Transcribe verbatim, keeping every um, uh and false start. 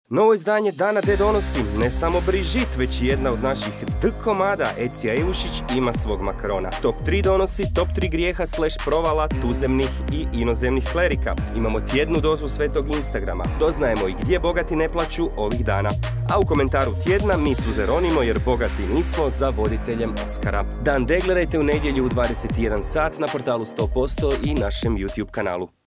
Novo izdanje Dana D donosi ne samo Brigitte, već i jedna od naših D komada, Ecija Ivušić, ima svog makrona. Top tri donosi top tri grijeha slash provala tuzemnih i inozemnih klerika. Imamo tjednu dozu svetog Instagrama. Doznajemo i gdje bogati ne plaću ovih dana. A u komentaru tjedna mi suzeronimo jer bogati nismo za voditeljem Oskara. Dan D gledajte u nedjelju u dvadeset jedan sat na portalu sto posto i našem YouTube kanalu.